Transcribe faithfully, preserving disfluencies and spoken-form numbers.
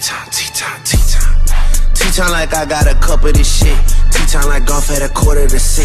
T-time, T-time, T-time. T-time like I got a cup of this shit. T-time like golf at a quarter to six.